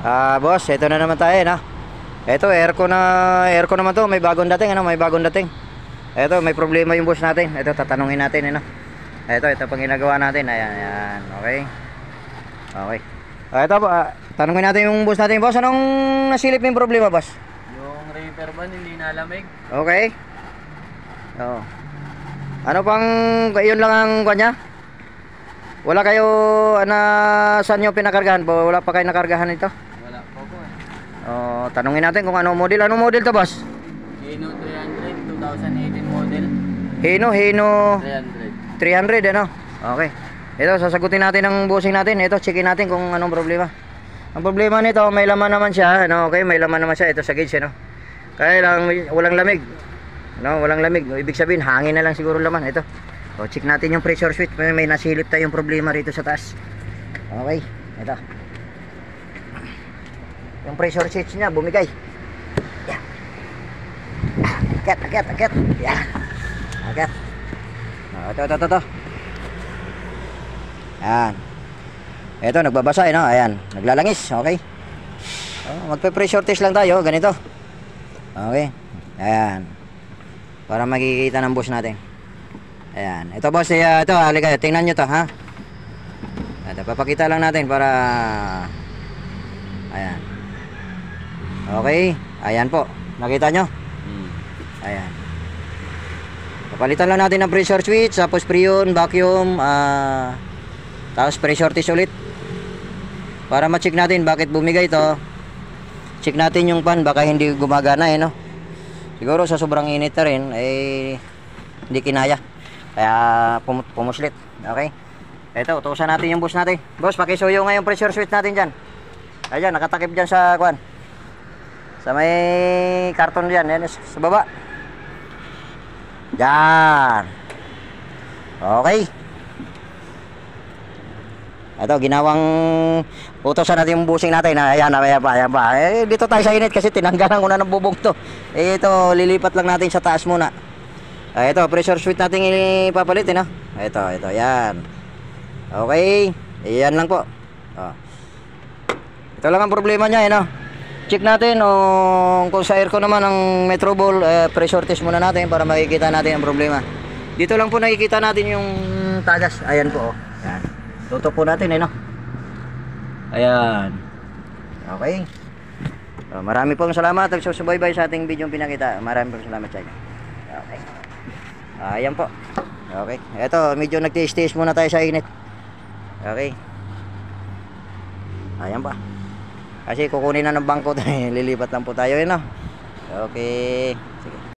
Boss, ito na naman tayo, no? Ito, aircon naman to, may bagong dating, ano? May bagong dating. Ito, may problema yung boss natin. Ito, tatanungin natin, ano? Ito pang ginagawa natin. Ayan. Okay. Okay. Ito, tanungin natin yung boss natin. Boss, anong nasilip yung problema, boss? Yung reefer ban hindi nalamig. Okay. Oo. Ano pang, yun lang ang kanya? Wala kayo, saan nyo pinakargahan po? Wala pa kayo nakargahan ito? Wala pa po eh. Tanungin natin kung anong model. Anong model to, boss? Hino 300, 2018 model. Hino 300. 300, ano? Okay. Ito, sasagutin natin ang bossing natin. Ito, checkin natin kung anong problema. Ang problema nito, may laman naman siya, ano? Okay, may laman naman siya. Ito sa gauge, ano? Kaya lang, walang lamig. No, walang lamig. Ibig sabihin, hangin na lang siguro laman. Ito. Check natin yung pressure switch. May nasilip tayong problema rito sa taas. Okay. Ito. Yung pressure switch niya, bumigay. Yan. Akyat. Yan. Akyat. Ito. Yan. Ito, nagbabasa, no? Ayan. Naglalangis. Okay. Magpe-pressure test lang tayo. Ganito. Okay. Ayan. Para makikita ng boss natin. Ayan. Ito boss, ito, halika, tingnan nyo to, ha? Ito, papakita lang natin para... Ayan. Okay. Ayan po. Nakita nyo? Ayan. Papalitan lang natin ng pressure switch, tapos freon, vacuum, tapos pressure test ulit. Para ma-check natin bakit bumigay ito. Check natin yung pan, baka hindi gumagana, no? Siguro sa sobrang init na rin, hindi kinaya. Kaya pumuslit. Okay. Ito, utusan natin yung boss natin. Boss, pakisuyo nga yung pressure switch natin dyan. Ayan, nakatakip dyan sa kwan. Sa may karton dyan. Yan, sa baba. Dyan. Okay. Ito, ginawang utusan natin yung busing natin. Ayan pa. Dito tayo sa init kasi tinanggalan ko na ng bubong to. Ito, lilipat lang natin sa taas muna. Ito, pressure switch natin ipapalitin, no? Ito, yan. Okay. Yan lang po. Ito lang ang problema niya, no? Check natin kung sa aircon naman ang Metro Ball, pressure test muna natin para makikita natin ang problema. Dito lang po nakikita natin yung tagas. Ayan po, Ayan. Tutok po natin, no? Ayan. Okay. Marami pong salamat nagsusubaybay sa ating video pinakita. Marami pong salamat sa inyo. Okay. Ayan po. Okay. Ito, medyo nagtiis-tiis muna tayo sa init. Okay. Ayan pa. Kasi kukunin na ng bangko tayo. Lilipat lang po tayo, no? Okay. Sige.